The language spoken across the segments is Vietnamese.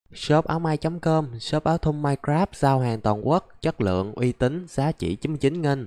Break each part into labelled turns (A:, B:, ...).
A: Shop áo may.com, shop áo thun Minecraft giao hàng toàn quốc, chất lượng, uy tín, giá chỉ 99.000.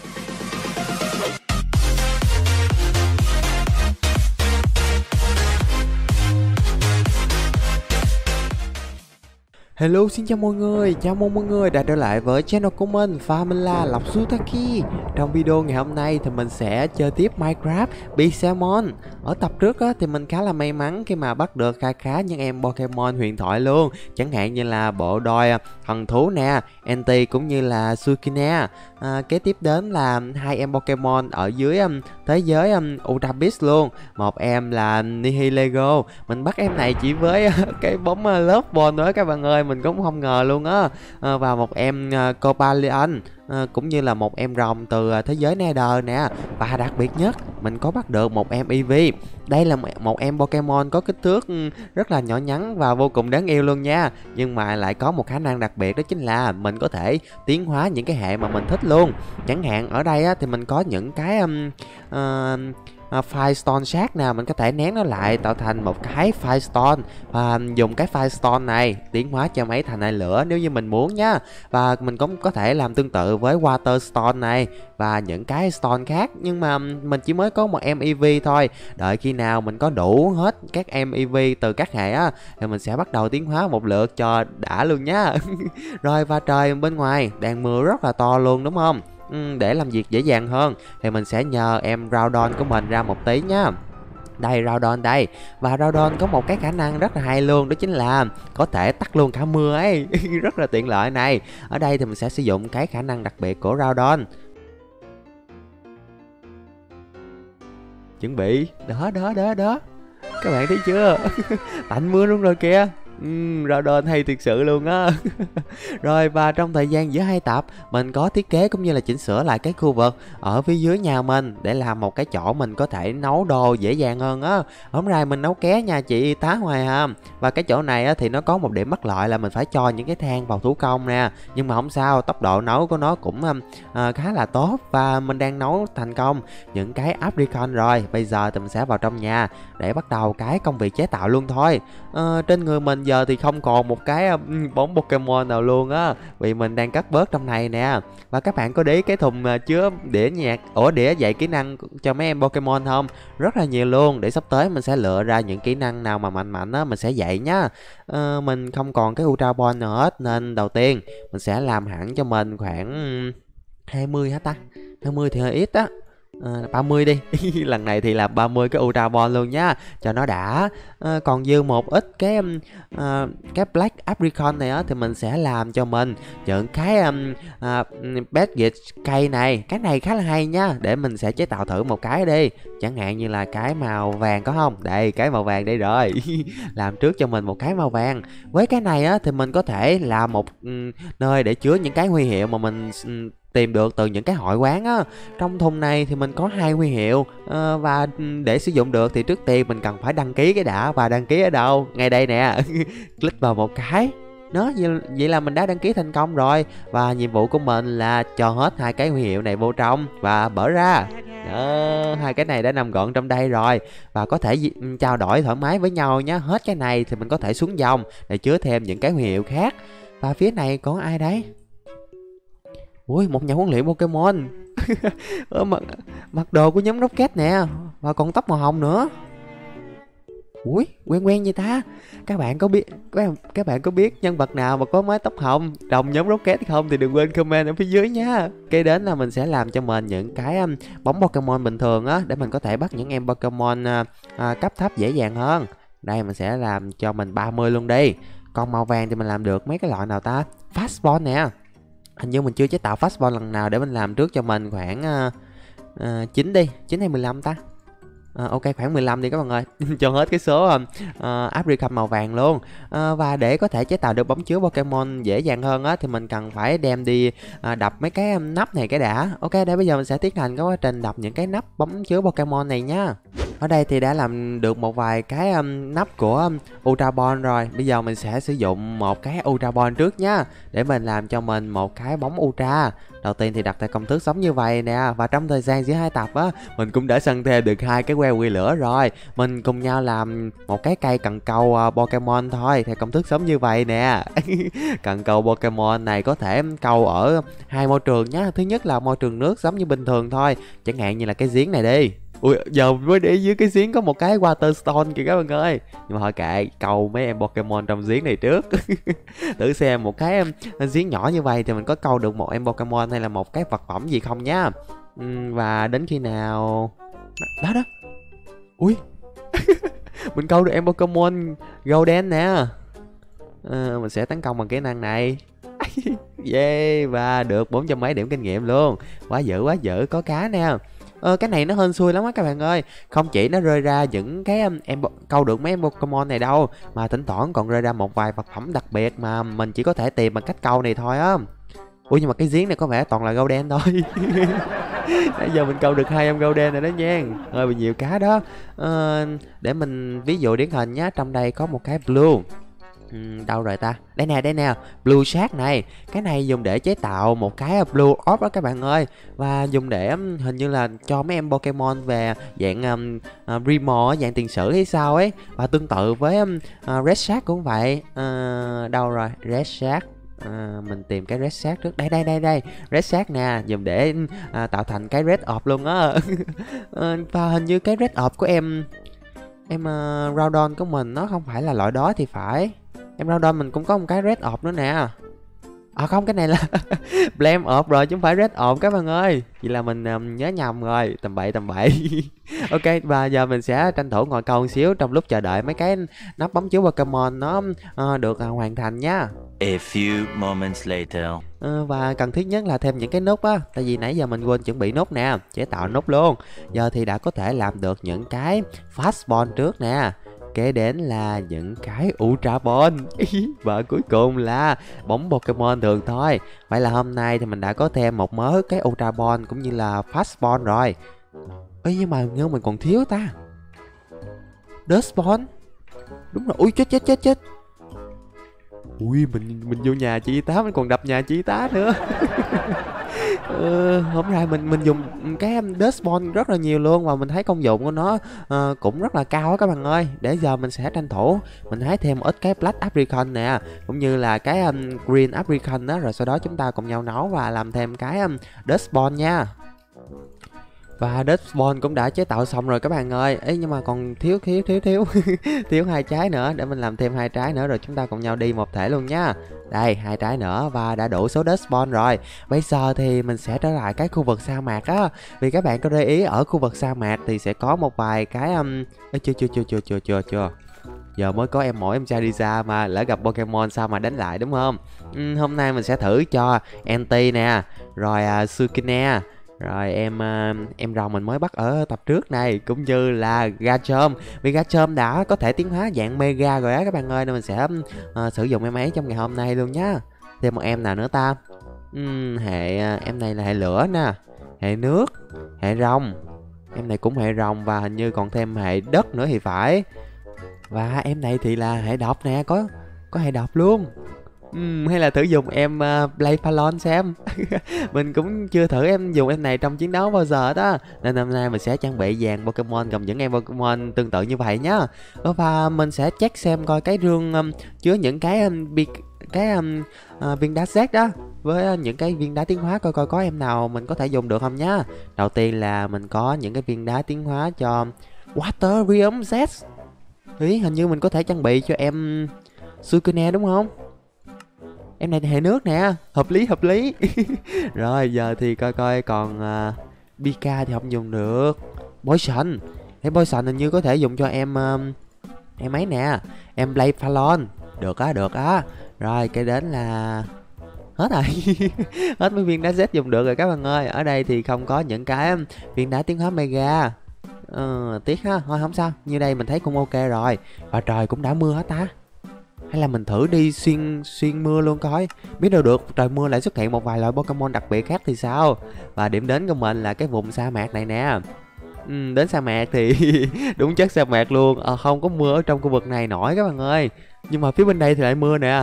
A: Hello, xin chào mọi người, chào mừng mọi người đã trở lại với channel của mình Famila Lộc Sutaki. Trong video ngày hôm nay thì mình sẽ chơi tiếp Minecraft Pixelmon. Ở tập trước á, thì mình khá là may mắn khi mà bắt được khá những em Pokemon huyền thoại luôn. Chẳng hạn như là bộ đôi thần thú nè, Entei cũng như là Sukina. Kế tiếp đến là hai em Pokemon ở dưới thế giới Ultra Beast luôn. Một em là Nihilego. Mình bắt em này chỉ với cái bóng Love Ball nữa các bạn ơi, mình cũng không ngờ luôn á. Và một em Copalion, cũng như là một em rồng từ thế giới Nether nè. Và đặc biệt nhất, mình có bắt được một em Eevee. Đây là một em Pokemon có kích thước rất là nhỏ nhắn và vô cùng đáng yêu luôn nha. Nhưng mà lại có một khả năng đặc biệt, đó chính là mình có thể tiến hóa những cái hệ mà mình thích luôn. Chẳng hạn ở đây á, thì mình có những cái Firestone Shard nè, mình có thể nén nó lại tạo thành một cái Firestone và dùng cái Firestone này tiến hóa cho mấy thành hệ lửa nếu như mình muốn nhá. Và mình cũng có thể làm tương tự với Water Stone này và những cái Stone khác, nhưng mà mình chỉ mới có một em Eevee thôi. Đợi khi nào mình có đủ hết các em Eevee từ các hệ á thì mình sẽ bắt đầu tiến hóa một lượt cho đã luôn nhá. Rồi, và trời bên ngoài đang mưa rất là to luôn đúng không? Để làm việc dễ dàng hơn thì mình sẽ nhờ em Groudon của mình ra một tí nhá. Đây, Groudon đây. Và Groudon có một cái khả năng rất là hay luôn, đó chính là có thể tắt luôn cả mưa ấy. Rất là tiện lợi này. Ở đây thì mình sẽ sử dụng cái khả năng đặc biệt của Groudon. Chuẩn bị. Đó. Các bạn thấy chưa? Tạnh mưa luôn rồi kìa. Groudon hay thiệt sự luôn á. Rồi, và trong thời gian giữa hai tập, mình có thiết kế cũng như là chỉnh sửa lại cái khu vực ở phía dưới nhà mình để làm một cái chỗ mình có thể nấu đồ dễ dàng hơn á. Hôm nay mình nấu ké nha chị y tá Hoài Hàm. Và cái chỗ này á, thì nó có một điểm bất lợi là mình phải cho những cái than vào thủ công nè. Nhưng mà không sao, tốc độ nấu của nó cũng khá là tốt và mình đang nấu thành công những cái apricot rồi. Bây giờ thì mình sẽ vào trong nhà để bắt đầu cái công việc chế tạo luôn thôi. Trên người mình giờ thì không còn một cái bóng Pokemon nào luôn á, vì mình đang cắt bớt trong này nè. Và các bạn có để ý cái thùng chứa đĩa nhạc, đĩa dạy kỹ năng cho mấy em Pokemon không? Rất là nhiều luôn. Để sắp tới mình sẽ lựa ra những kỹ năng nào mà mạnh á, mình sẽ dạy nhá. Mình không còn cái Ultra Ball nào hết, nên đầu tiên mình sẽ làm hẳn cho mình khoảng 20 hả ta? 20 thì hơi ít á. 30 đi. Lần này thì là 30 cái Ultra Ball luôn nhá, cho nó đã. Còn dư một ít cái Black Apricot này á, thì mình sẽ làm cho mình những cái Bedgit cây này. Cái này khá là hay nhá, để mình sẽ chế tạo thử một cái đi. Chẳng hạn như là cái màu vàng có không? Đây, cái màu vàng đây rồi. Làm trước cho mình một cái màu vàng. Với cái này á, thì mình có thể làm một nơi để chứa những cái huy hiệu mà mình tìm được từ những cái hội quán á. Trong thùng này thì mình có 2 huy hiệu, và để sử dụng được thì trước tiên mình cần phải đăng ký cái đã. Và đăng ký ở đâu? Ngay đây nè. Click vào một cái đó, vậy là mình đã đăng ký thành công rồi. Và nhiệm vụ của mình là cho hết 2 cái huy hiệu này vô trong và mở ra. Đó, 2 cái này đã nằm gọn trong đây rồi. Và có thể trao đổi thoải mái với nhau nhé. Hết cái này thì mình có thể xuống dòng để chứa thêm những cái huy hiệu khác. Và phía này có ai đấy? Ui, một nhà huấn luyện Pokemon. Mặc đồ của nhóm Rocket nè, và còn tóc màu hồng nữa. Ui, quen vậy ta. Các bạn có biết nhân vật nào mà có mái tóc hồng đồng nhóm Rocket không thì đừng quên comment ở phía dưới nha. Kế đến là mình sẽ làm cho mình những cái bóng Pokemon bình thường á, để mình có thể bắt những em Pokemon cấp thấp dễ dàng hơn. Đây, mình sẽ làm cho mình 30 luôn đi. Còn màu vàng thì mình làm được mấy cái loại nào ta? Fastball nè. Hình như mình chưa chế tạo Fastball lần nào, để mình làm trước cho mình khoảng 9 đi, 9 hay 15 ta? Ok, khoảng 15 đi các bạn ơi. Cho hết cái số apricot màu vàng luôn. Và để có thể chế tạo được bóng chứa Pokemon dễ dàng hơn á, thì mình cần phải đem đi đập mấy cái nắp này cái đã. Ok, đây bây giờ mình sẽ tiến hành cái quá trình đập những cái nắp bóng chứa Pokemon này nhá. Ở đây thì đã làm được một vài cái nắp của Ultra Ball rồi. Bây giờ mình sẽ sử dụng một cái Ultra Ball trước nhá, để mình làm cho mình một cái bóng Ultra. Đầu tiên thì đặt tại công thức giống như vậy nè. Và trong thời gian giữa hai tập á, mình cũng đã săn thêm được hai cái que quy lửa rồi. Mình cùng nhau làm một cái cây cần cầu Pokemon thôi, theo công thức giống như vậy nè. Cần cầu Pokemon này có thể cầu ở hai môi trường nhá. Thứ nhất là môi trường nước giống như bình thường thôi, chẳng hạn như là cái giếng này đi. Ui, giờ mới để dưới cái giếng có một cái Water Stone kìa các bạn ơi. Nhưng mà thôi kệ, câu mấy em Pokemon trong giếng này trước. Thử xem một cái giếng nhỏ như vậy thì mình có câu được một em Pokemon hay là một cái vật phẩm gì không nhá. Và đến khi nào... Đó đó. Ui. Mình câu được em Pokemon Golden nè. Mình sẽ tấn công bằng kỹ năng này. Yeah, và được 400 mấy điểm kinh nghiệm luôn. Quá dữ, có cá nè. Cái này nó hên xui lắm á các bạn ơi. Không chỉ nó rơi ra những cái em câu được mấy em Pokemon này đâu, mà thỉnh thoảng còn rơi ra một vài vật phẩm đặc biệt mà mình chỉ có thể tìm bằng cách câu này thôi á. Ui, nhưng mà cái giếng này có vẻ toàn là Golden thôi. Nãy giờ mình câu được 2 em Golden rồi đó nha. Hơi bị nhiều cá đó. Để mình ví dụ điển hình nhá. Trong đây có một cái Blue. Đâu rồi ta? Đây nè, Blue Shark này. Cái này dùng để chế tạo một cái Blue Orb đó các bạn ơi. Và dùng để hình như là cho mấy em Pokemon về dạng Primo, dạng tiền sử hay sao ấy. Và tương tự với Red Shark cũng vậy. Đâu rồi? Red Shark. Mình tìm cái Red Shark trước. Đây. Red Shark nè, dùng để tạo thành cái Red Orb luôn á. Và hình như cái Red Orb của em Groudon của mình nó không phải là loại đó thì phải. Em Groudon mình cũng có một cái Red Orb nữa nè. Không, cái này là Blame Orb rồi chứ không phải Red Orb các bạn ơi. Vậy là mình nhớ nhầm rồi, tầm bậy. Ok, và giờ mình sẽ tranh thủ ngồi câu một xíu trong lúc chờ đợi mấy cái nắp bấm chiếu Pokemon nó được hoàn thành nhá.
B: A few moments later.
A: Và cần thiết nhất là thêm những cái nút á. Tại vì nãy giờ mình quên chuẩn bị nút nè, chế tạo nút luôn. Giờ thì đã có thể làm được những cái Fast Ball trước nè. Kế đến là những cái Ultra Ball. Và cuối cùng là bóng Pokemon thường thôi. Vậy là hôm nay thì mình đã có thêm một mớ cái Ultra Ball cũng như là Fast Ball rồi. Nhưng mà nhưng mình còn thiếu ta. Dust Ball. Đúng rồi, ui chết. Ui, mình vô nhà chị tá, mình còn đập nhà chị tá nữa. Hôm nay mình dùng cái Dust Ball rất là nhiều luôn. Và mình thấy công dụng của nó cũng rất là cao á các bạn ơi. Để giờ mình sẽ tranh thủ mình hái thêm ít cái Black Apricot nè, cũng như là cái Green Apricot đó. Rồi sau đó chúng ta cùng nhau nấu và làm thêm cái Dust Ball nha. Và Dust Ball cũng đã chế tạo xong rồi các bạn ơi. Nhưng mà còn thiếu thiếu 2 trái nữa. Để mình làm thêm 2 trái nữa rồi chúng ta cùng nhau đi một thể luôn nha. Đây, 2 trái nữa và đã đủ số Dust Ball rồi. Bây giờ thì mình sẽ trở lại cái khu vực sa mạc á. Vì các bạn có để ý ở khu vực sa mạc thì sẽ có một vài cái chưa. Giờ mới có em mỗi em Charizard mà lỡ gặp Pokemon sao mà đánh lại đúng không? Hôm nay mình sẽ thử cho Entei nè, rồi Sukine, rồi em rồng mình mới bắt ở tập trước này, cũng như là Garchomp. Vì Garchomp đã có thể tiến hóa dạng Mega rồi á các bạn ơi, nên mình sẽ sử dụng em ấy trong ngày hôm nay luôn nhá. Thêm một em nào nữa ta? Em này là hệ lửa nè, hệ nước, hệ rồng. Em này cũng hệ rồng và hình như còn thêm hệ đất nữa thì phải. Và em này thì là hệ độc nè, có hệ độc luôn. Hay là thử dùng em Blaphallon xem. Mình cũng chưa thử dùng em này trong chiến đấu bao giờ đó. Nên hôm nay mình sẽ trang bị dàn Pokemon gồm những em Pokemon tương tự như vậy nhá. Và mình sẽ check xem coi cái rương chứa những cái viên đá Z đó, với những cái viên đá tiến hóa, coi có em nào mình có thể dùng được không nhá. Đầu tiên là mình có những cái viên đá tiến hóa cho Waterium Z. Hình như mình có thể trang bị cho em Sukune đúng không? Em này hệ nước nè, hợp lý. Rồi giờ thì coi còn Pika thì không dùng được. Poison, Poison hình như có thể dùng cho em ấy nè, em Blaphallon. Được á. Rồi cái đến là hết rồi. Hết mấy viên đá Z dùng được rồi các bạn ơi. Ở đây thì không có những cái viên đá tiến hóa Mega. Tiếc ha, thôi không sao, như đây mình thấy cũng ok rồi. Và trời cũng đã mưa hết ta. Hay là mình thử đi xuyên mưa luôn coi. Biết đâu được trời mưa lại xuất hiện một vài loại Pokemon đặc biệt khác thì sao. Và điểm đến của mình là cái vùng sa mạc này nè. Đến sa mạc thì đúng chất sa mạc luôn. Không có mưa ở trong khu vực này nổi các bạn ơi, nhưng mà phía bên đây thì lại mưa nè.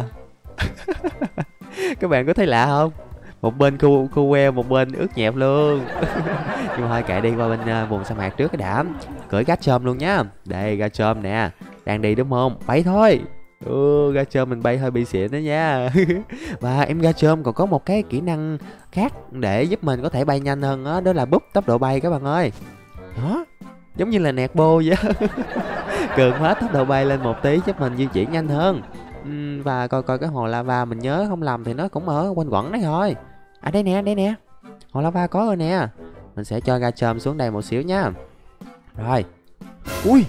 A: Các bạn có thấy lạ không? Một bên khô queo, một bên ướt nhẹp luôn. Nhưng mà thôi kệ đi, qua bên vùng sa mạc trước cái đã. Cởi gác chôm luôn nhá. Đây gác chôm nè, đang đi đúng không? Bay thôi. Gác chôm mình bay hơi bị xịn đó nha. Và em gác chôm còn có một cái kỹ năng khác để giúp mình có thể bay nhanh hơn đó, đó là búp tốc độ bay các bạn ơi. Đó, giống như là nẹt bô vậy. Cường hóa tốc độ bay lên một tí giúp mình di chuyển nhanh hơn. Và coi coi cái hồ lava, mình nhớ không lầm thì nó cũng ở quanh quẩn đấy thôi. Đây nè, hồ lava có rồi nè. Mình sẽ cho gác chôm xuống đây một xíu nha. Rồi. Ui,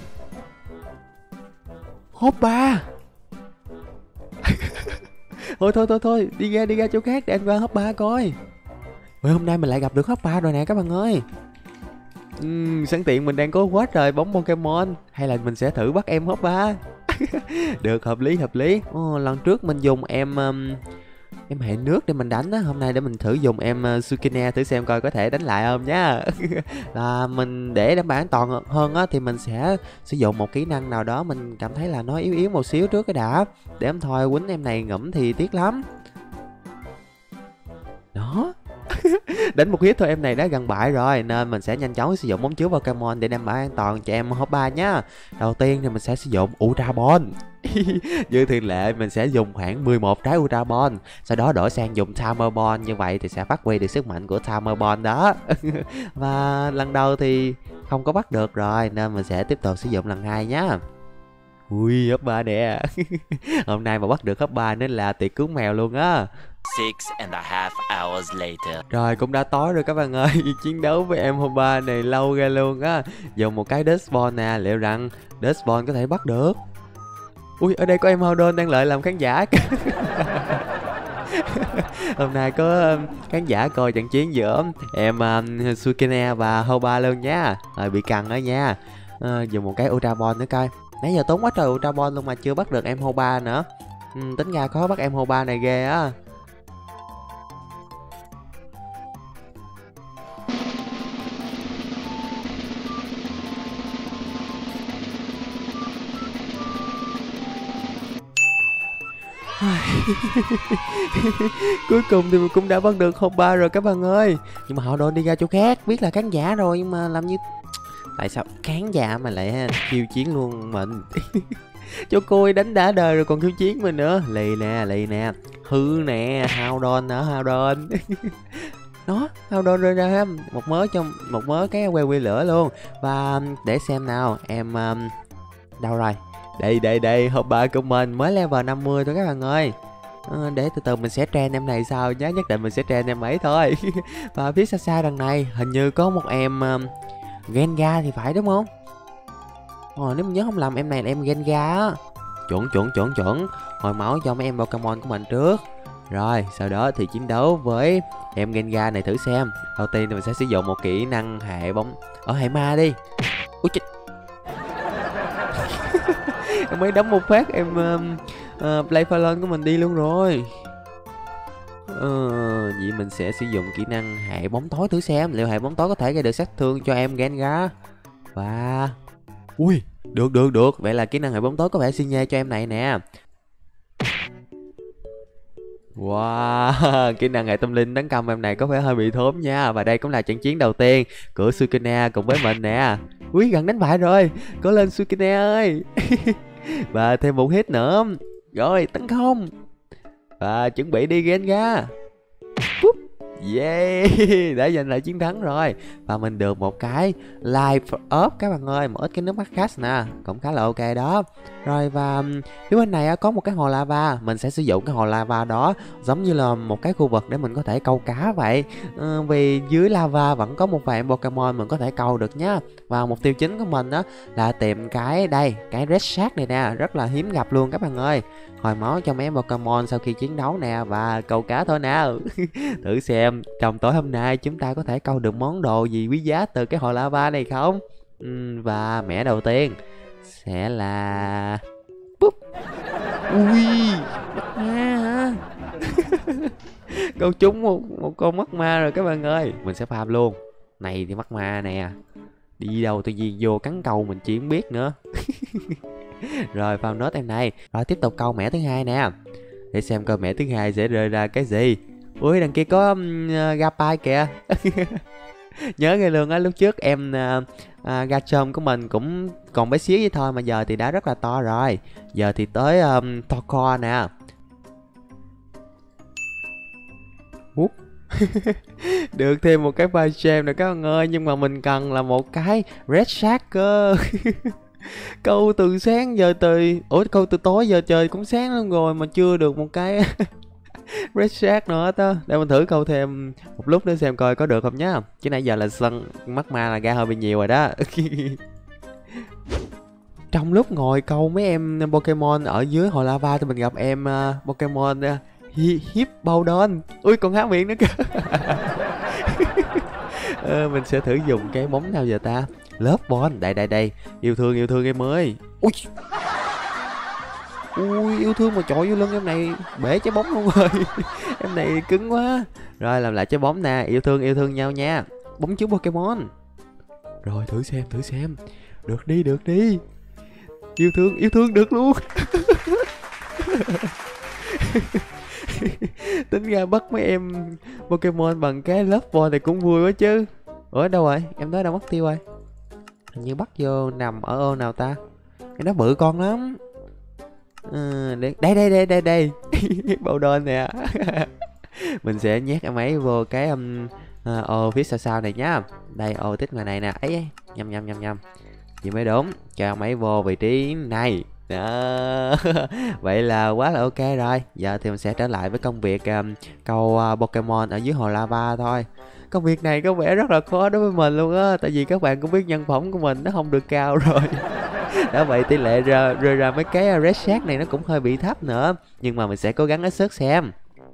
A: Hoppa. Thôi, đi ra chỗ khác để anh qua Hoppa coi. Ôi, hôm nay mình lại gặp được Hoppa rồi nè các bạn ơi. Sẵn tiện mình đang có quét rồi bóng Pokemon, hay là mình sẽ thử bắt em Hoppa. Được, hợp lý. Lần trước mình dùng em hệ nước để mình đánh á, hôm nay để mình thử dùng em Sukina thử xem coi có thể đánh lại không nhá. Là mình để đảm bảo an toàn hơn á thì mình sẽ sử dụng một kỹ năng nào đó mình cảm thấy là nó yếu một xíu trước cái đã, để em thôi quýnh em này ngẫm thì tiếc lắm. Đó. Đánh một hit thôi em này đã gần bại rồi, nên mình sẽ nhanh chóng sử dụng bóng chứa Pokemon để đảm bảo an toàn cho em Hoppa nhá. Đầu tiên thì mình sẽ sử dụng Ultra Ball. Như thường lệ mình sẽ dùng khoảng 11 trái Ultra Ball, sau đó đổi sang dùng Timer Ball, như vậy thì sẽ phát huy được sức mạnh của Timer Ball đó. Và lần đầu thì không có bắt được rồi, nên mình sẽ tiếp tục sử dụng lần 2 nhá. Ui, Hoppa nè. Hôm nay mà bắt được Hoppa nên là tiệc cứu mèo luôn á.
B: 6.5 hours later.
A: Rồi cũng đã tối rồi các bạn ơi. Chiến đấu với em Hoppa này lâu ra luôn á. Dùng một cái Dust Ball nè, liệu rằng Dust Ball có thể bắt được. Ui, ở đây có em Howdon đang lợi làm khán giả. Hôm nay có khán giả coi trận chiến giữa em Sukina và Hoppa luôn nha. Rồi bị cằn đó nha. Dùng một cái Ultra Ball nữa coi. Nãy giờ tốn quá trời Ultra Ball luôn mà chưa bắt được em Hoppa nữa. Tính ra khó bắt em Hoppa này ghê á. Cuối cùng thì mình cũng đã bắt được Hoppa rồi các bạn ơi. Nhưng mà họ đồn đi ra chỗ khác, biết là khán giả rồi nhưng mà làm như tại sao khán giả mà lại khiêu chiến luôn mình. Cho cô ấy đánh đã đời rồi còn khiêu chiến mình nữa. Lì nè, hư nè, Howdon hả, Howdon. Đó, Howdon rơi ra một mớ cái que lửa luôn. Và để xem nào, em đâu rồi? Đây, Hoppa của mình mới level 50 thôi các bạn ơi. Để từ từ mình sẽ train em này sau nhé, nhất định mình sẽ train em ấy thôi. Và phía xa đằng này hình như có một em Gengar thì phải đúng không? Nếu mình nhớ không lầm em này là em Gengar á. Chuẩn. Hồi máu cho mấy em Pokemon của mình trước. Rồi sau đó thì chiến đấu với em Gengar này thử xem. Đầu tiên thì mình sẽ sử dụng một kỹ năng hệ bóng hệ ma đi. Ui chết. Em mới đấm một phát em Playfalon của mình đi luôn rồi. Vậy mình sẽ sử dụng kỹ năng hệ bóng tối thử xem liệu hệ bóng tối có thể gây được sát thương cho em Gengar. Và ui, được. Vậy là kỹ năng hệ bóng tối có vẻ xi nhê cho em này nè. Wow, kỹ năng hệ tâm linh tấn công em này có vẻ hơi bị thốn nha. Và đây cũng là trận chiến đầu tiên của Sukina cùng với mình nè. Ui, gần đánh bại rồi. Cố lên Sukina ơi. Và thêm một hit nữa. Rồi, tấn công. Và chuẩn bị đi Gengar. Yeah, đã giành lại chiến thắng rồi. Và mình được một cái life up các bạn ơi, một ít cái nước mắt cast nè, cũng khá là ok đó. Rồi và phía bên này có một cái hồ lava, mình sẽ sử dụng cái hồ lava đó giống như là một cái khu vực để mình có thể câu cá vậy. Vì dưới lava vẫn có một vài Pokemon mình có thể câu được nhá. Và mục tiêu chính của mình đó là tìm cái Red Shark này nè, rất là hiếm gặp luôn các bạn ơi. Hồi máu cho mấy em Pokemon sau khi chiến đấu nè, và câu cá thôi nào. Thử xem trong tối hôm nay chúng ta có thể câu được món đồ gì quý giá từ cái hồ lava này không. Và mẻ đầu tiên sẽ là Búp. Ui, mắt ma hả? Câu trúng một con mắt ma rồi các bạn ơi. Mình sẽ farm luôn. Này thì mắt ma nè. Đi đâu tự nhiên vô cắn câu mình chỉ không biết nữa. Rồi vào nốt em này. Rồi tiếp tục câu mẻ thứ hai nè. Để xem coi mẻ thứ hai sẽ rơi ra cái gì. Ui đằng kia có Gapai kìa. Nhớ ngay luôn á, lúc trước em ga chôm của mình cũng còn bé xíu vậy thôi mà giờ thì đã rất là to rồi. Giờ thì tới Torcore nè. Được thêm một cái ba jam rồi các bạn ơi. Nhưng mà mình cần là một cái red shark cơ. Câu từ sáng giờ từ câu từ tối giờ trời cũng sáng luôn rồi mà chưa được một cái red shark nữa đó. Để mình thử câu thêm một lúc để xem coi có được không nhá. Chứ nãy giờ là sân mắc ma là ra hơi bị nhiều rồi đó. Trong lúc ngồi câu mấy em Pokemon ở dưới hồ lava thì mình gặp em Pokemon Hippowdon. Ui còn há miệng nữa kìa. Mình sẽ thử dùng cái bóng nào giờ ta. Lớp Ball, đây yêu thương em ơi. Ui yêu thương mà chọi vô lưng em này bể trái bóng luôn rồi. Em này cứng quá. Rồi làm lại trái bóng nè, yêu thương nhau nha. Bóng chứa Pokemon. Rồi thử xem. Được đi. Yêu thương được luôn. Tính ra bắt mấy em Pokemon bằng cái lớp Ball này cũng vui quá chứ. Ủa đâu rồi? Em nói đâu mất tiêu rồi? Hình như bắt vô nằm ở ô nào ta? Cái đó bự con lắm. Đây. Bầu đôn nè. Mình sẽ nhét em ấy vô cái ô phía sau này nhá. Đây ô tích ngoài này nè. Ấy nhâm. Vậy mới đúng. Cho em ấy vô vị trí này. Đó. Vậy là quá là ok rồi. Giờ thì mình sẽ trở lại với công việc câu Pokemon ở dưới hồ lava thôi. Công việc này có vẻ rất là khó đối với mình luôn á. Tại vì các bạn cũng biết nhân phẩm của mình nó không được cao rồi. Đã vậy tỷ lệ rơi ra mấy cái red shark này nó cũng hơi bị thấp nữa. Nhưng mà mình sẽ cố gắng hết sức xem.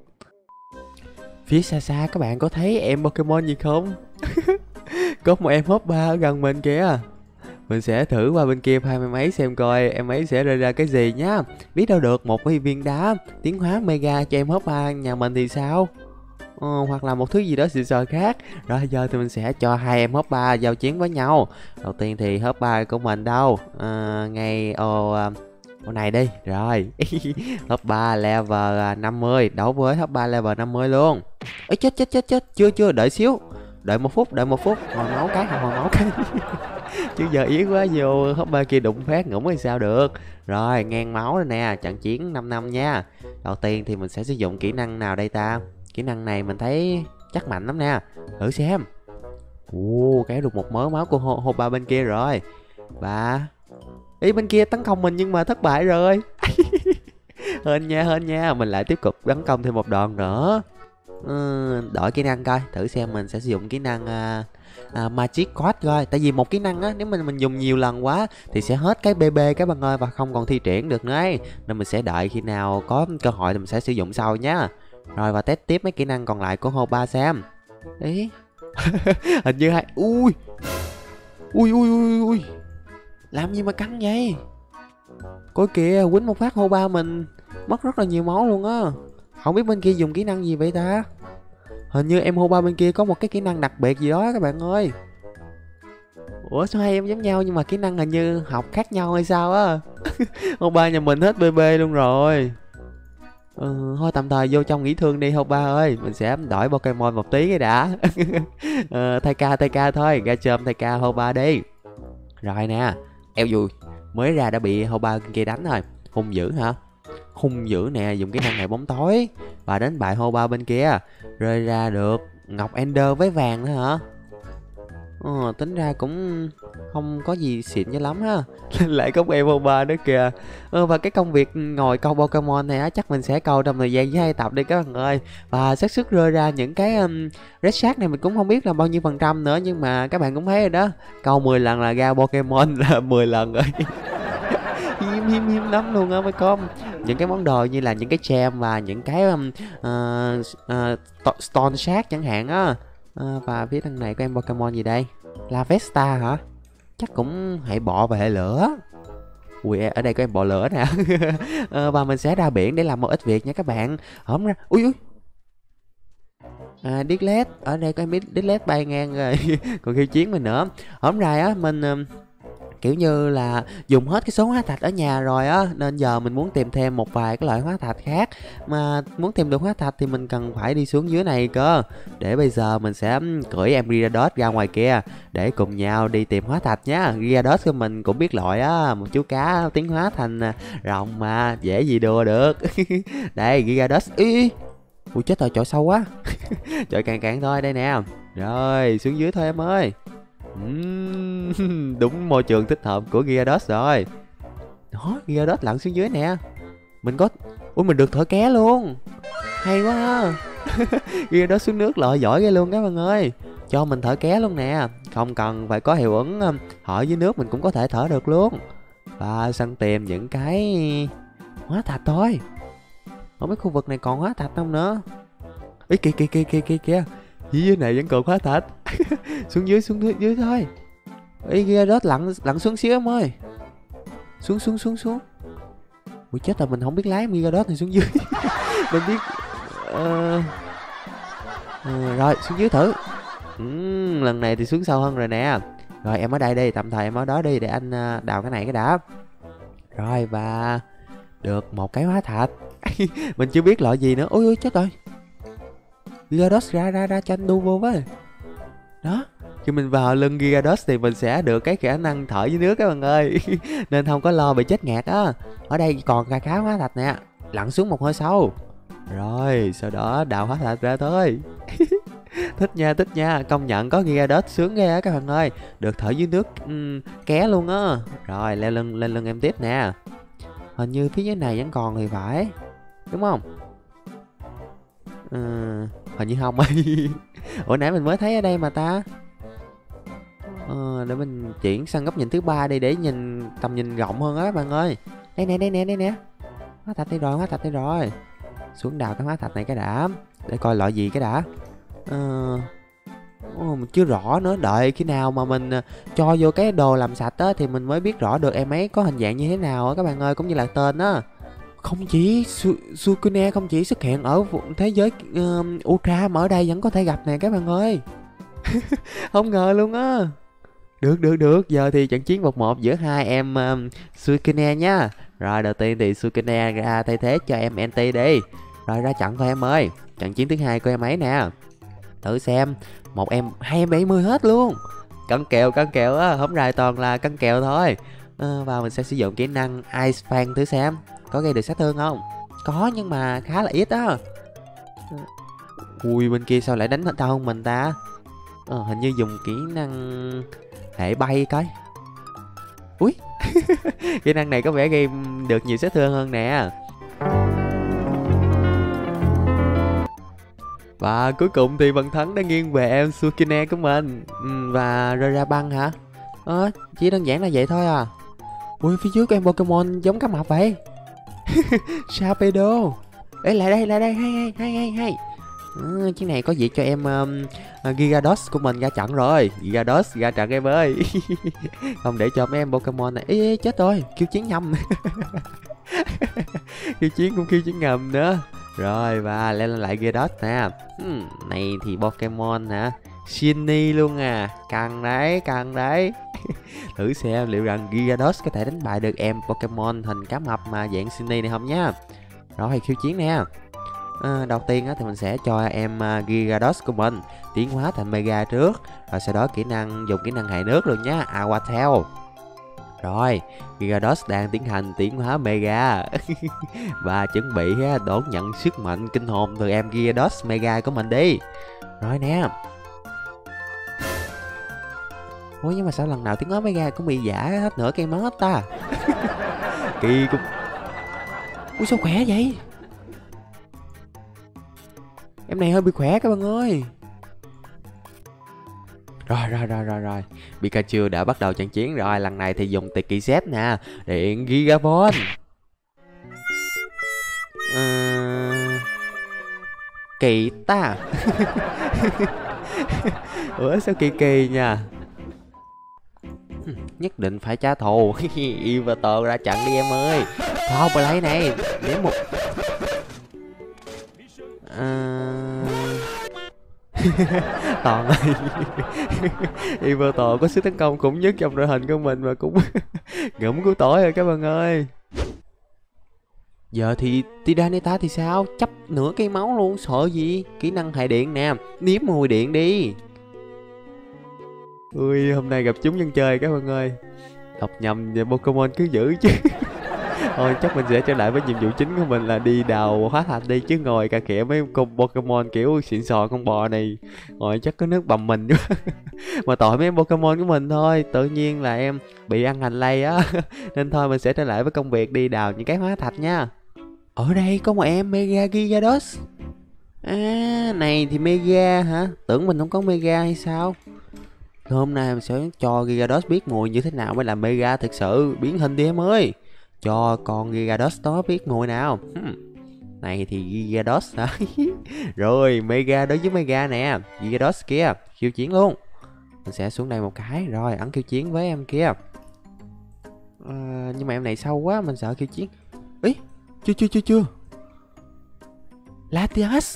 A: Phía xa các bạn có thấy em Pokemon gì không? Có một em Hoppa ở gần mình kìa. Mình sẽ thử qua bên kia hai mươi mấy xem coi em ấy sẽ rơi ra cái gì nhá. Biết đâu được một viên đá tiến hóa mega cho em Hoppa nhà mình thì sao? Hoặc là một thứ gì đó xịn sò khác. Rồi giờ thì mình sẽ cho hai em Hoppa giao chiến với nhau. Đầu tiên thì Hoppa của mình đâu? Ngay ô này đi. Rồi. Hoppa level 50 đấu với Hoppa level 50 luôn. Ê chết. Chưa đợi xíu. Đợi một phút. Hồi máu cái. Chứ giờ yếu quá vô Hoppa kia đụng phát ngủm hay sao được. Rồi ngang máu rồi nè. Trận chiến 5 năm nha. Đầu tiên thì mình sẽ sử dụng kỹ năng nào đây ta? Kỹ năng này mình thấy chắc mạnh lắm nè. Thử xem. Kéo được một mớ máu của Hoppa bên kia rồi. Và ý bên kia tấn công mình nhưng mà thất bại rồi. Hên nha. Mình lại tiếp tục tấn công thêm một đòn nữa. Đổi kỹ năng coi. Thử xem mình sẽ sử dụng kỹ năng Magic Code coi. Tại vì một kỹ năng á, nếu mình dùng nhiều lần quá thì sẽ hết cái BB các bạn ơi, và không còn thi triển được nữa ấy. Nên mình sẽ đợi khi nào có cơ hội thì mình sẽ sử dụng sau nhá. Rồi và test tiếp mấy kỹ năng còn lại của Hoppa xem. Ý. Hình như hai. Ui. Làm gì mà căng vậy? Coi kìa, quýnh một phát Hoppa mình mất rất là nhiều máu luôn á. Không biết bên kia dùng kỹ năng gì vậy ta? Hình như em Hoppa bên kia có một cái kỹ năng đặc biệt gì đó các bạn ơi. Ủa sao hai em giống nhau nhưng mà kỹ năng hình như học khác nhau hay sao á? Hoppa nhà mình hết BB luôn rồi. Thôi tạm thời vô trong nghỉ thương đi Hoppa ơi. Mình sẽ đổi Pokemon một tí cái đã. Thay ca thôi. Ra chôm thay ca Hoppa đi. Rồi nè. Eo dùi. Mới ra đã bị Hoppa kia đánh rồi. Hung dữ hả? Hung dữ nè. Dùng cái năng này bóng tối và đánh bại Hoppa bên kia. Rơi ra được ngọc Ender với vàng nữa hả? Tính ra cũng không có gì xịn cho lắm ha. Lại có em Hoppa nữa kìa. Và cái công việc ngồi câu Pokemon này á, chắc mình sẽ câu trong thời gian với 2 tập đi các bạn ơi. Và xác suất rơi ra những cái red shark này mình cũng không biết là bao nhiêu phần trăm nữa. Nhưng mà các bạn cũng thấy rồi đó. Câu 10 lần là ra Pokemon là 10 lần rồi. hiếm lắm luôn á mấy con. Những cái món đồ như là những cái gem và những cái stone shark chẳng hạn á. Và phía thằng này có em Pokemon gì đây? Lavesta hả? Chắc cũng hệ bọ và hệ lửa. Ui ở đây có em bọ lửa nè. Và mình sẽ ra biển để làm một ít việc nha các bạn. Hổng ra. Ui. À, Diglett, ở đây có em biết Diglett bay ngang rồi. Còn khiêu chiến mình nữa. Hôm nay á mình kiểu như là dùng hết cái số hóa thạch ở nhà rồi á, nên giờ mình muốn tìm thêm một vài cái loại hóa thạch khác. Mà muốn tìm được hóa thạch thì mình cần phải đi xuống dưới này cơ. Để bây giờ mình sẽ cưỡi em Gyarados ra ngoài kia để cùng nhau đi tìm hóa thạch nhá. Gyarados của mình cũng biết lội á, một chú cá tiến hóa thành rồng mà, dễ gì đùa được. Đây Gyarados. Ý, ui chết rồi, chỗ sâu quá. Trời cạn cạn thôi, đây nè. Rồi xuống dưới thôi em ơi. Đúng môi trường thích hợp của Gyarados rồi. Đó, Gyarados lặn xuống dưới nè. Mình có... Ui, mình được thổi ké luôn. Hay quá ha. Gyarados xuống nước lội giỏi ghê luôn các bạn ơi. Cho mình thở ké luôn nè. Không cần phải có hiệu ứng thở dưới nước, mình cũng có thể thở được luôn. Và săn tìm những cái hóa thạch thôi. Không biết khu vực này còn hóa thạch không nữa. Ý kìa kìa kìa kìa kìa kìa. Dưới này vẫn còn hóa thạch. Xuống dưới thôi. Ý Gyarados lặn xuống xíu em ơi. Xuống. Ui chết rồi, mình không biết lái Gyarados này xuống dưới. Mình biết rồi xuống dưới thử. Lần này thì xuống sâu hơn rồi nè. Rồi em ở đây đi, tạm thời em ở đó đi để anh đào cái này cái đã. Rồi và được một cái hóa thạch. Mình chưa biết loại gì nữa. Ôi chết rồi. Gyarados ra cho anh đu vô với. Đó, khi mình vào lưng Gyarados thì mình sẽ được cái khả năng thở dưới nước các bạn ơi. Nên không có lo bị chết ngạt á. Ở đây còn khá hóa thạch nè. Lặn xuống một hơi sâu. Rồi sau đó đào hóa thạch ra thôi. Thích nha, công nhận có Gyarados sướng ghê á các bạn ơi. Được thở dưới nước ké luôn á. Rồi lên lưng em tiếp nè. Hình như phía dưới này vẫn còn thì phải, đúng không? Hình như không. Ủa nãy mình mới thấy ở đây mà ta. Để mình chuyển sang góc nhìn thứ ba đi để nhìn tầm nhìn rộng hơn á các bạn ơi. Đây nè. Hóa thạch đây rồi. Xuống đào cái hóa thạch này cái đã. Để coi loại gì cái đã. Mình chưa rõ nữa. Đợi khi nào mà mình cho vô cái đồ làm sạch á thì mình mới biết rõ được em ấy có hình dạng như thế nào á các bạn ơi, cũng như là tên á. Không chỉ Sukune không chỉ xuất hiện ở thế giới Ultra mà ở đây vẫn có thể gặp nè các bạn ơi. Không ngờ luôn á. Được. Giờ thì trận chiến 1-1 giữa hai em Sukune nha. Rồi đầu tiên thì Sukune ra thay thế cho em Enti đi. Rồi ra trận thôi em ơi. Trận chiến thứ hai của em ấy nè. Thử xem. Một em, hai em 70 hết luôn. Cân kèo á. Không rài toàn là cân kèo thôi. Và mình sẽ sử dụng kỹ năng Ice Fang thử xem có gây được sát thương không. Có nhưng mà khá là ít á. Ui bên kia sao lại đánh đau hơn mình ta. Hình như dùng kỹ năng hệ bay coi. Ui. Kỹ năng này có vẻ gây được nhiều sát thương hơn nè. Và cuối cùng thì bàn thắng đã nghiêng về em Sukune của mình. Và rơi ra băng hả? Chỉ đơn giản là vậy thôi à. Ui phía trước em Pokemon giống cá mập vậy. Sharpedo. Ê lại đây hay. Chiếc này có việc cho em Gyarados của mình ra trận rồi. Gyarados ra trận em ơi. Không để cho mấy em Pokemon này. Ê chết rồi, kêu chiến nhầm. Kêu chiến ngầm nữa. Rồi và lên lại Gyarados nè. Này thì Pokemon hả? Shiny luôn à. Căng đấy. Thử xem liệu rằng Gyarados có thể đánh bại được em Pokemon hình cá mập mà dạng Shiny này không nhá. Rồi khiêu chiến nè. Đầu tiên á, thì mình sẽ cho em Gyarados của mình tiến hóa thành Mega trước. Rồi sau đó dùng kỹ năng hệ nước luôn nhá. Aqua Tail. Rồi Gyarados đang tiến hành tiến hóa Mega. Và chuẩn bị đón nhận sức mạnh kinh hồn từ em Gyarados Mega của mình đi. Rồi nè. Ủa nhưng mà sao lần nào tiếng nói Mega cũng bị giả hết nửa cây máu hết ta. Kỳ cũng... Ui sao khỏe vậy. Em này hơi bị khỏe các bạn ơi. Rồi Pikachu đã bắt đầu trận chiến rồi. Lần này thì dùng Tiki Z nè. Điện Gigabon. Kỳ ta. Ủa sao kỳ nha. Nhất định phải trả thù. Ivator ra trận đi em ơi. Power play này để một Toàn ơi. Immortal có sức tấn công khủng nhất trong đội hình của mình mà cũng ngủm củ tỏi rồi các bạn ơi. Giờ thì Tyranitar thì sao? Chấp nửa cây máu luôn, sợ gì? Kỹ năng hệ điện nè, nếm mùi điện đi. Ui, hôm nay gặp chúng nhân chơi các bạn ơi. Đọc nhầm về Pokemon cứ giữ chứ. Thôi chắc mình sẽ trở lại với nhiệm vụ chính của mình là đi đào hóa thạch đi, chứ ngồi cà khịa mấy con Pokemon kiểu xịn sò con bò này ngồi chắc có nước bầm mình quá. Mà tội mấy em Pokemon của mình thôi, tự nhiên là em bị ăn hành lây á. Nên thôi mình sẽ trở lại với công việc đi đào những cái hóa thạch nha. Ở đây có một em Mega Gyarados. À, này thì Mega hả? Tưởng mình không có Mega hay sao? Hôm nay mình sẽ cho Gyarados biết mùi như thế nào mới là Mega thực sự. Biến hình đi em ơi. Cho con Gyarados đó biết mùi nào. Này thì Gyarados hả? Rồi Mega đối với Mega nè. Gyarados kia khiêu chiến luôn. Mình sẽ xuống đây một cái. Rồi ấn khiêu chiến với em kia. Nhưng mà em này sâu quá, mình sợ khiêu chiến. Ý, chưa Latias.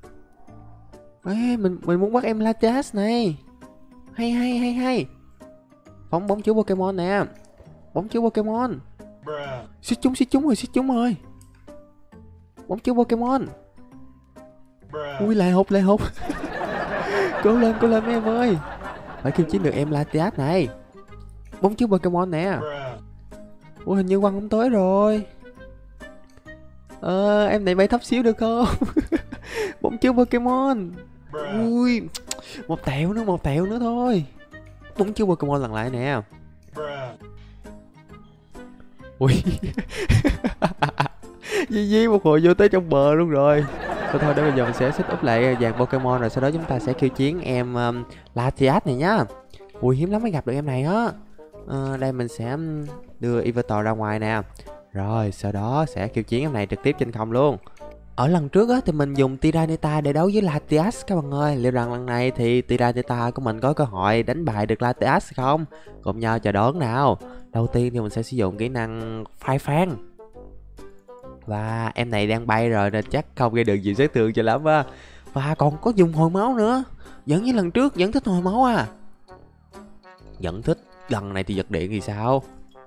A: Ê, mình muốn bắt em Latias này. Hay. Bóng chú Pokemon nè. Bóng chú Pokemon. Xích chúng rồi. Bóng chú Pokemon. Ui lại hụt. Cố lên mấy em ơi. Phải khiêu chiến được em Latias này. Bóng chú Pokemon nè. Ui hình như quăng không tới rồi. Em này bay thấp xíu được không? Bóng chú Pokemon. Ui, một tẹo nữa thôi. Bóng chú Pokemon lần lại nè. Ui. Di một hồi vô tới trong bờ luôn rồi. Thôi để bây giờ mình sẽ set up lại dàn Pokemon rồi sau đó chúng ta sẽ khiêu chiến em Latias này nhá. Ui hiếm lắm mới gặp được em này á. Đây mình sẽ đưa Immortal ra ngoài nè. Rồi sau đó sẽ khiêu chiến em này trực tiếp trên không luôn. Ở lần trước á thì mình dùng Tyranitar để đấu với Latias các bạn ơi. Liệu rằng lần này thì Tyranitar của mình có cơ hội đánh bại được Latias không? Cùng nhau chờ đón nào. Đầu tiên thì mình sẽ sử dụng kỹ năng phai phan. Và em này đang bay rồi nên chắc không gây được gì sát thương cho lắm á. Và còn có dùng hồi máu nữa. Vẫn như lần trước, vẫn thích hồi máu à. Vẫn thích, lần này thì giật điện thì sao?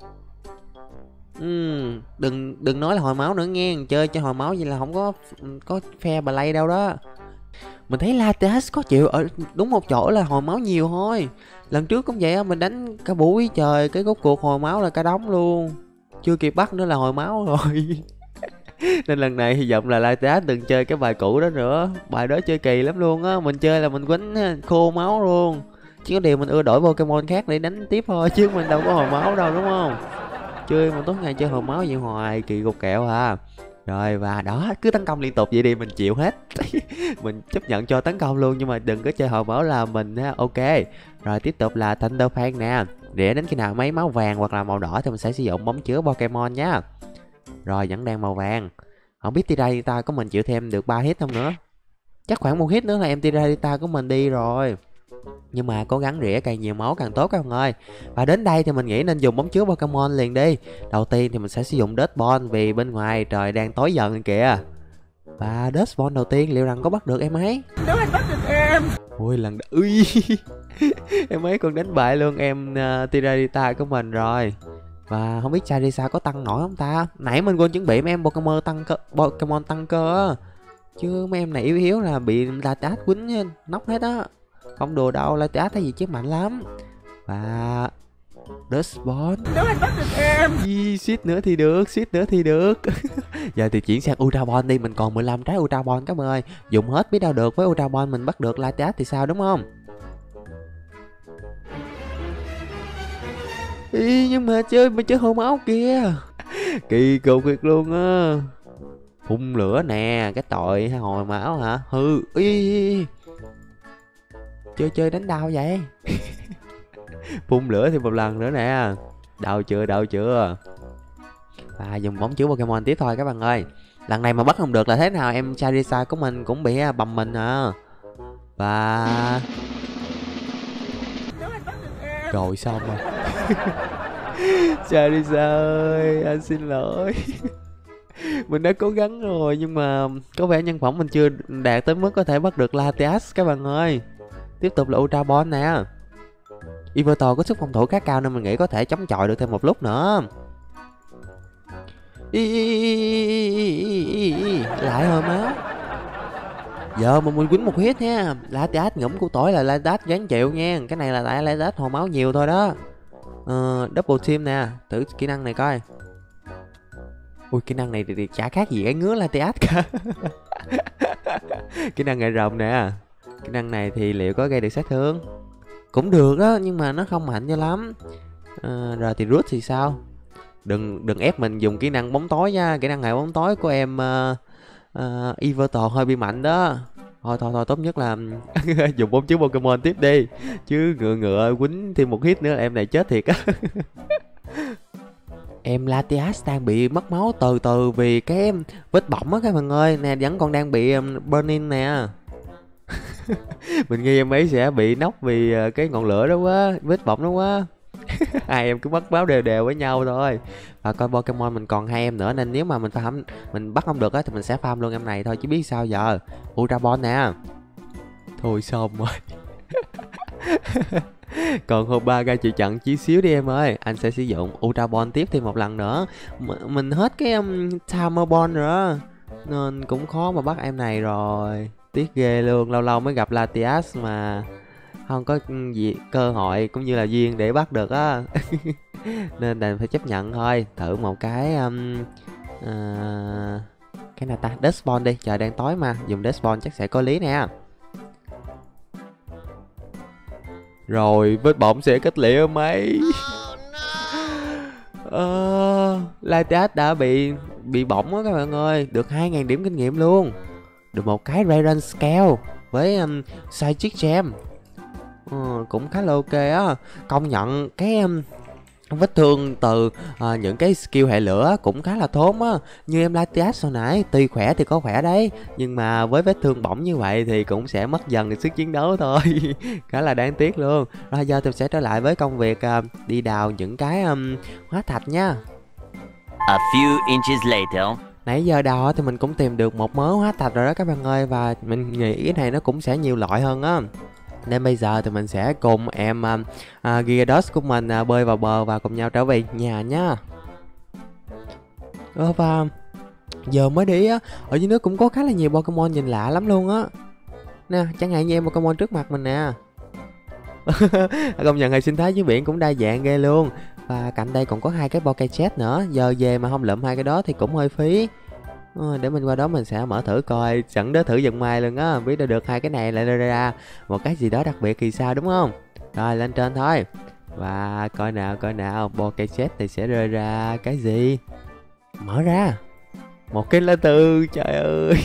A: Đừng nói là hồi máu nữa nghe. Chơi cho hồi máu vậy là không có phe play đâu đó. Mình thấy Latias có chịu ở đúng một chỗ là hồi máu nhiều thôi. Lần trước cũng vậy á, mình đánh cả buổi trời, cái rốt cuộc hồi máu là cả đống luôn. Chưa kịp bắt nữa là hồi máu rồi. Nên lần này hy vọng là Latias đừng chơi cái bài cũ đó nữa. Bài đó chơi kỳ lắm luôn á. Mình chơi là mình quánh khô máu luôn. Chỉ có điều mình ưa đổi Pokemon khác để đánh tiếp thôi, chứ mình đâu có hồi máu đâu đúng không? Chơi mà tối ngày chơi hồi máu vậy hoài kỳ cục kẹo à. Rồi và đó, cứ tấn công liên tục vậy đi mình chịu hết. Mình chấp nhận cho tấn công luôn nhưng mà đừng có chơi hồi máu là mình ha. Ok. Rồi tiếp tục là Thunder Fan nè. Để đến khi nào mấy máu vàng hoặc là màu đỏ thì mình sẽ sử dụng bóng chứa Pokemon nhá. Rồi vẫn đang màu vàng. Không biết Tyranitar của mình chịu thêm được 3 hit không nữa. Chắc khoảng 1 hit nữa là em Tyranitar của mình đi rồi. Nhưng mà cố gắng rỉa càng nhiều máu càng tốt các bạn ơi. Và đến đây thì mình nghĩ nên dùng bóng chứa Pokemon liền đi. Đầu tiên thì mình sẽ sử dụng Death Ball vì bên ngoài trời đang tối dần kìa. Và Death Ball đầu tiên liệu rằng có bắt được em ấy?
C: Nếu anh bắt được em.
A: Ui lần ui. Em ấy còn đánh bại luôn em Tyranitar của mình rồi. Và không biết Charizard có tăng nổi không ta? Nãy mình quên chuẩn bị mấy em Pokemon tăng cơ á. Chứ mấy em này yếu yếu là bị Latias quýnh nóc hết á. Không đùa đâu, Latias thấy gì chứ mạnh lắm. Và Dust Ball.
C: Nếu anh bắt được em.
A: Suýt nữa thì được. Giờ thì chuyển sang Ultra Ball đi. Mình còn 15 trái Ultra Ball các bạn ơi. Dùng hết biết đâu được, với Ultra Ball mình bắt được Latias thì sao đúng không? Nhưng mà chơi hồi máu kia. Kỳ cục thiệt luôn á. Phun lửa nè, cái tội hồi máu hả? Hư. Chơi đánh đau vậy. Phun lửa thì một lần nữa nè. Đau chưa. Và dùng bóng chứa Pokemon tiếp thôi các bạn ơi. Lần này mà bắt không được là thế nào em Charizard của mình cũng bị bầm mình à. Và rồi xong rồi. Charizard ơi, anh xin lỗi. Mình đã cố gắng rồi nhưng mà có vẻ nhân phẩm mình chưa đạt tới mức có thể bắt được Latias các bạn ơi. Tiếp tục là Ultra Ball nè. Yveltal có sức phòng thủ khá cao nên mình nghĩ có thể chống chọi được thêm một lúc nữa. Lại rồi má. Giờ mà mình quýnh một hit nha. Latias ngủm củ tỏi là Latias gán chịu nha. Cái này là tại Latias hồi máu nhiều thôi đó. Double team nè. Thử kỹ năng này coi. Ui, kỹ năng này thì chả khác gì cái ngứa Latias cả. Kỹ năng nghệ rồng nè. Kỹ năng này thì liệu có gây được sát thương? Cũng được đó, nhưng mà nó không mạnh cho lắm. Rồi thì Root thì sao? Đừng ép mình dùng kỹ năng bóng tối nha. Kỹ năng hệ bóng tối của em Yveltal hơi bị mạnh đó. Thôi tốt nhất là dùng bóng chứa Pokemon tiếp đi. Chứ ngựa quýnh thêm một hit nữa là em này chết thiệt á. Em Latias đang bị mất máu từ từ vì cái vết bỏng á các bạn ơi. Nè, vẫn còn đang bị burning nè. Mình nghi em ấy sẽ bị nóc vì cái ngọn lửa đó quá, vết bỏng đó quá. Hai em cứ mất máu đều đều với nhau thôi. Và coi Pokemon mình còn 2 em nữa nên nếu mà mình bắt không được á thì mình sẽ farm luôn em này thôi chứ biết sao giờ. Ultra Ball nè. Thôi xong rồi. Còn hôm 3 gai chịu trận chí xíu đi em ơi. Anh sẽ sử dụng Ultra Ball tiếp thêm một lần nữa. Mình hết cái Timer Ball rồi đó. Nên cũng khó mà bắt em này rồi. Tiếc ghê luôn, lâu lâu mới gặp Latias mà không có gì cơ hội cũng như là duyên để bắt được á. Nên đành phải chấp nhận thôi. Thử một cái cái nào ta, Dust Ball đi, trời đang tối mà, dùng Dust Ball chắc sẽ có lý nè. Rồi vết bỏng sẽ kết liễu mấy. Latias đã bị bỏng á các bạn ơi. Được 2.000 điểm kinh nghiệm luôn. Được một cái Radiant Scale với Psychic Gem. Cũng khá là ok á. Công nhận cái vết thương từ những cái skill hệ lửa cũng khá là thốn á. Như em Latias hồi nãy, tuy khỏe thì có khỏe đấy, nhưng mà với vết thương bỏng như vậy thì cũng sẽ mất dần sức chiến đấu thôi. Khá là đáng tiếc luôn. Rồi giờ tôi sẽ trở lại với công việc đi đào những cái hóa thạch nha.
B: A few inches later.
A: Nãy giờ đào thì mình cũng tìm được một mớ hóa thạch rồi đó các bạn ơi. Và mình nghĩ cái này nó cũng sẽ nhiều loại hơn á. Nên bây giờ thì mình sẽ cùng em Gyarados của mình bơi vào bờ và cùng nhau trở về nhà nhá. Và giờ mới đi á, ở dưới nước cũng có khá là nhiều Pokemon nhìn lạ lắm luôn á. Nè, chẳng hạn như em Pokemon trước mặt mình nè. Công nhận hệ sinh thái dưới biển cũng đa dạng ghê luôn. Và cạnh đây còn có 2 cái Pokechat nữa. Giờ về mà không lượm 2 cái đó thì cũng hơi phí. Để mình qua đó mình sẽ mở thử coi, sẵn đó thử dần mai luôn á, biết được 2 cái này lại ra một cái gì đó đặc biệt thì sao đúng không? Rồi lên trên thôi. Và coi nào Pokechat này sẽ rơi ra cái gì? Mở ra một cái lá thư, trời ơi.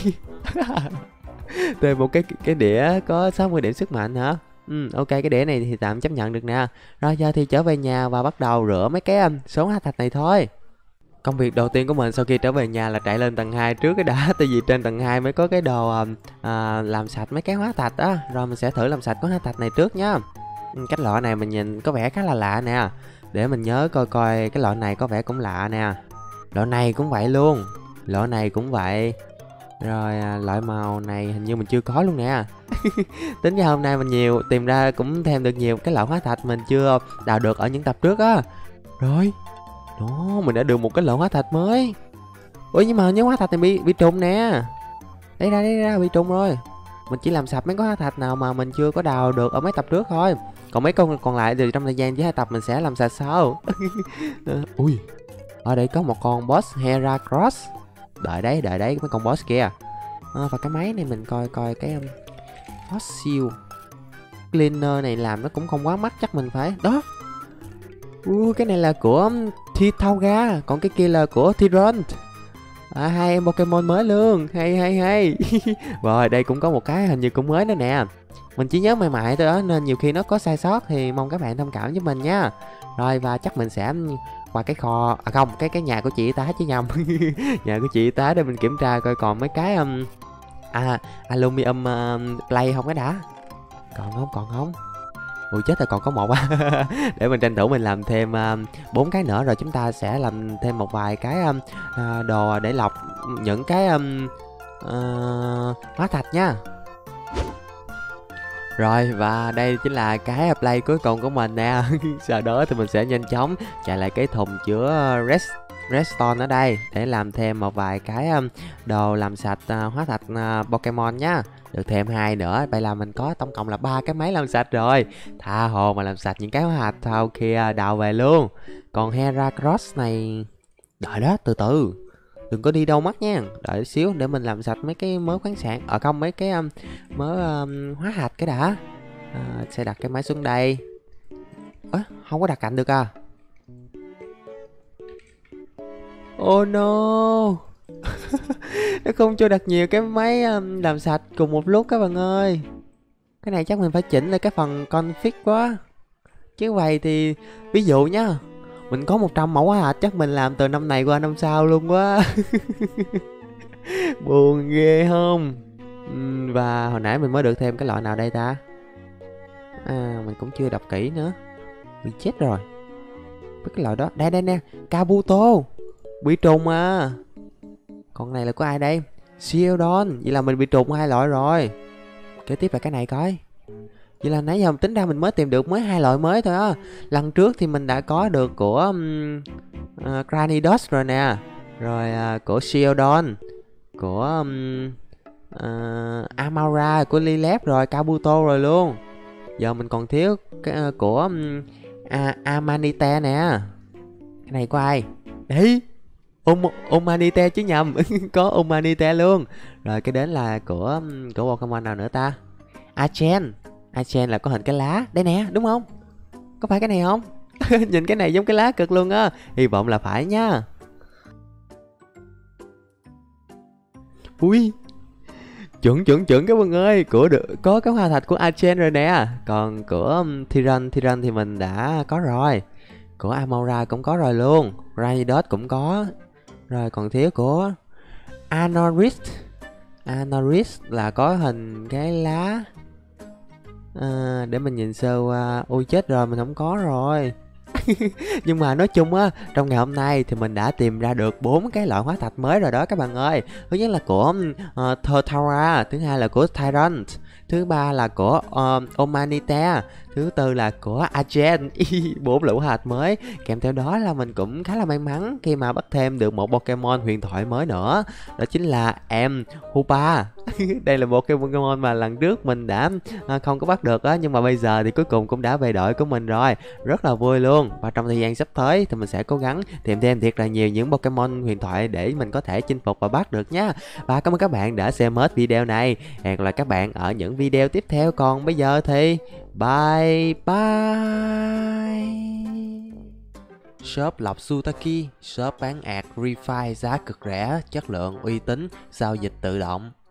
A: Từ một cái đĩa có 60 điểm sức mạnh hả? Ok, cái đĩa này thì tạm chấp nhận được nè. Rồi giờ thì trở về nhà và bắt đầu rửa mấy cái số hóa thạch này thôi. Công việc đầu tiên của mình sau khi trở về nhà là chạy lên tầng 2 trước cái đã. Tại vì trên tầng 2 mới có cái đồ làm sạch mấy cái hóa thạch á. Rồi mình sẽ thử làm sạch cái hóa thạch này trước nhá. Cái lọ này mình nhìn có vẻ khá là lạ nè. Để mình nhớ coi coi cái lọ này có vẻ cũng lạ nè. Lọ này cũng vậy luôn. Lọ này cũng vậy. Rồi loại màu này hình như mình chưa có luôn nè. Tính ra hôm nay mình tìm ra cũng thêm được nhiều cái lọ hóa thạch mình chưa đào được ở những tập trước á. Rồi đó, mình đã được một cái lọ hóa thạch mới. Ủa nhưng mà nhớ hóa thạch này bị trùng nè. Đây ra bị trùng rồi. Mình chỉ làm sạch mấy cái hóa thạch nào mà mình chưa có đào được ở mấy tập trước thôi. Còn mấy con còn lại thì trong thời gian với 2 tập mình sẽ làm sạch sau. Ui, ở đây có một con boss Heracross. Đợi đấy mấy con boss kia. Và cái máy này mình coi cái fossil cleaner này làm nó cũng không quá mắc, chắc mình phải đó. Cái này là của Thitauga, còn cái kia là của Tyrunt. 2 em Pokemon mới luôn, hay. Rồi đây cũng có một cái hình như cũng mới nữa nè. Mình chỉ nhớ mại thôi đó nên nhiều khi nó có sai sót thì mong các bạn thông cảm với mình nha. Rồi và chắc mình sẽ qua cái kho, không, cái nhà của chị y tá chứ nhầm. Nhà của chị y tá để mình kiểm tra coi còn mấy cái aluminum plate không cái đã. Còn không. Ui chết rồi, còn có một á. Để mình tranh thủ mình làm thêm 4 cái nữa, rồi chúng ta sẽ làm thêm một vài cái đồ để lọc những cái hóa thạch nha. Rồi, và đây chính là cái play cuối cùng của mình nè. Sau đó thì mình sẽ nhanh chóng chạy lại cái thùng chứa redstone ở đây để làm thêm một vài cái đồ làm sạch hóa thạch Pokemon nhá. Được thêm 2 nữa, vậy là mình có tổng cộng là 3 cái máy làm sạch rồi. Tha hồ mà làm sạch những cái hóa thạch sau kia đào về luôn. Còn Heracross này, đợi đó, từ từ, đừng có đi đâu mất nha, đợi xíu để mình làm sạch mấy cái mớ khoáng sản, không, mấy cái mớ hóa thạch cái đã. Sẽ đặt cái máy xuống đây. Không có đặt cạnh được à? Oh no. Nó không cho đặt nhiều cái máy làm sạch cùng một lúc các bạn ơi. Cái này chắc mình phải chỉnh lại cái phần config quá. Chứ vậy thì ví dụ nhá, mình có 100 mẫu hóa thạch, chắc mình làm từ năm này qua năm sau luôn quá. Buồn ghê không? Và hồi nãy mình mới được thêm cái loại nào đây ta? Mình cũng chưa đọc kỹ nữa. Bị chết rồi. Biết cái loại đó. Đây nè, Kabuto. Bị trùng à. Con này là của ai đây? Shieldon. Vậy là mình bị trùng 2 loại rồi. Kế tiếp là cái này coi. Vậy là nãy giờ tính ra mình mới tìm được mới 2 loại mới thôi á. Lần trước thì mình đã có được của Granidos rồi nè. Rồi của Shieldon, của Amaura, của Lilep rồi, Kabuto rồi luôn. Giờ mình còn thiếu cái, của Amanite nè. Cái này của ai? Đấy, Omanite chứ nhầm. Có Omanite luôn. Rồi cái đến là của Pokemon nào nữa ta? Archen. Archen là có hình cái lá. Đây nè, đúng không? Có phải cái này không? Nhìn cái này giống cái lá cực luôn á. Hy vọng là phải nha. Ui, chuẩn các bạn ơi. Có cái hoa thạch của Archen rồi nè. Còn của Tyran thì mình đã có rồi. Của Amaura cũng có rồi luôn. Rhydot cũng có. Rồi còn thiếu của Anoris. Anoris là có hình cái lá. Để mình nhìn sơ qua. Ui chết rồi, mình không có rồi. Nhưng mà nói chung á, trong ngày hôm nay thì mình đã tìm ra được 4 cái loại hóa thạch mới rồi đó các bạn ơi. Thứ nhất là của Torterra, thứ hai là của Tyrant, thứ ba là của Omanite, thứ tư là của Archen. 4 loại hóa thạch mới. Kèm theo đó là mình cũng khá là may mắn khi mà bắt thêm được một Pokemon huyền thoại mới nữa. Đó chính là Hoopa. Đây là một cái Pokemon mà lần trước mình đã không có bắt được á, nhưng mà bây giờ thì cuối cùng cũng đã về đội của mình rồi. Rất là vui luôn. Và trong thời gian sắp tới thì mình sẽ cố gắng tìm thêm thiệt là nhiều những Pokemon huyền thoại để mình có thể chinh phục và bắt được nhá. Và cảm ơn các bạn đã xem hết video này. Hẹn gặp lại các bạn ở những video tiếp theo. Còn bây giờ thì bye bye. Shop Lộc Sutaki, shop bán ạc refi giá cực rẻ, chất lượng uy tín, giao dịch tự động.